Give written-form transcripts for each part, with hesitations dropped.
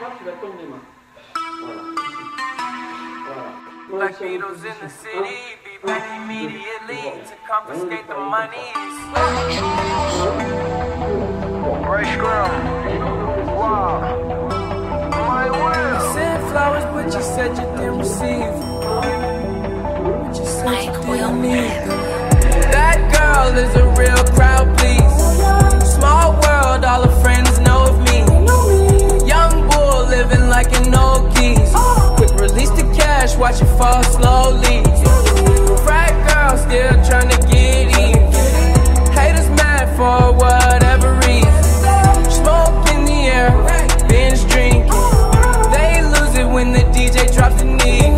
fois, tu vas tendre les mains. Voilà. Black Beatles in the city, be ready immediately to confiscate the money. Right scrum. Wow. My will. You sent flowers, but you said you didn't receive. But you said you didn't need them. That girl is a real crowd, please. Small world, all her friends know of me. Young bull living like an old geese. Quick release the cash, watch it fall slowly. Frat girl still trying to get in. Haters mad for whatever reason. Smoke in the air, binge drinking. They lose it when the DJ drops the knee.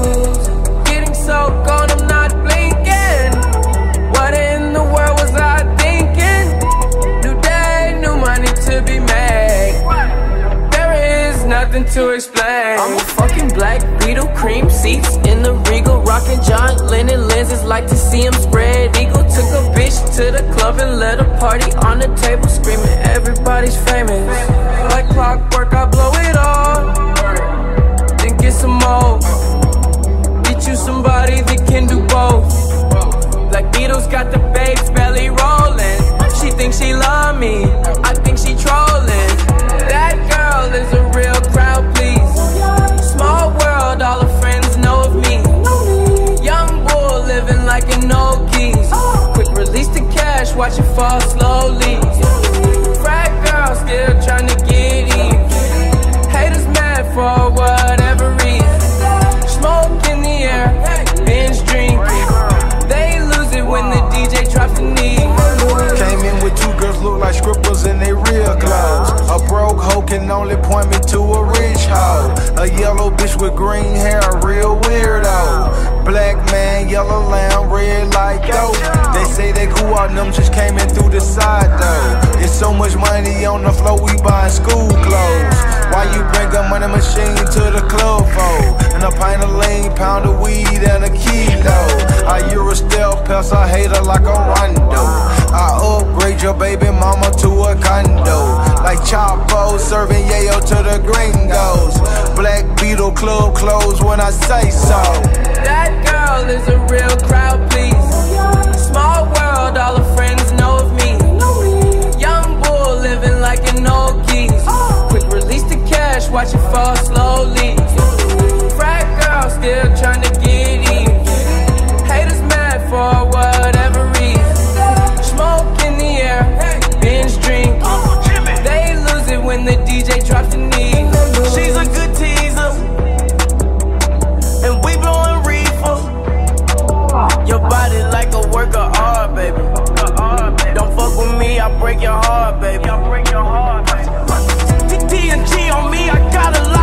Getting so gone, I'm not blinking. What in the world was I thinking? New day, new money to be made. There is nothing to explain. I'm a fucking Black Beetle, cream seats in the Regal, rocking John Lennon lenses, like to see him spread eagle. Took a bitch to the club and let a party on the table, screaming everybody's famous. Like clockwork, I blow it all, then get some more. Get you somebody that can do both. Black Beatles got the babes belly rolling. She thinks she love me, I think she trolling. That girl is a real crowd, please. Small world, all her friends know of me. Young bull living like an old geese. Quick release the cash, watch it fall slowly. Frat girl still trying to get in. Haters mad for whatever reason. Smoke in the air, binge drinking. They lose it when the DJ drops the knee. Came in with two girls look like strippers in they real clothes. A broke hoe can only point me to a rich hoe. A yellow bitch with green hair, a real weirdo. Black man, yellow lamb, red like dope. They say they cool out, them just came in through the side though. It's so much money on the floor, we buying school clothes. Why you bring a money machine to the club for? And a pint of lean, pound of weed, and a kilo. I Eurostel pest, I hate her like a rondo. I upgrade your baby mama to a condo. Like Chapo serving yayo to the gringos. Black Beetle club closed when I say so. That girl is a real crowd, please. Small world, all her friends know of me. Young bull living like an old geese. Quick release the cash, watch it fall slowly. Frat girl still trying to get in. Haters mad for whatever reason. Smoke in the air, binge drinking. They lose it when the DJ drops the knee. She's a good teaser, and we blowing reefer. Your body like a work of art, baby. Don't fuck with me, I break your heart, baby. TNG on me, I got a lot.